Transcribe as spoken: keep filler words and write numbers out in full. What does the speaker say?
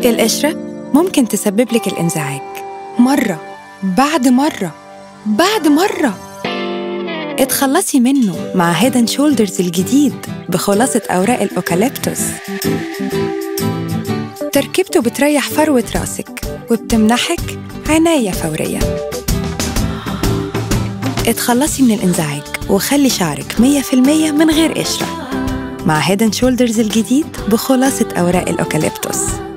القشرة ممكن تسبب لك الانزعاج مرة بعد مرة بعد مرة. اتخلصي منه مع هيد اند شولدرز الجديد بخلاصة أوراق الأوكاليبتوس. تركيبته بتريح فروة راسك وبتمنحك عناية فورية. اتخلصي من الانزعاج وخلي شعرك مية في المية من غير قشرة مع هيد اند شولدرز الجديد بخلاصة أوراق الأوكاليبتوس.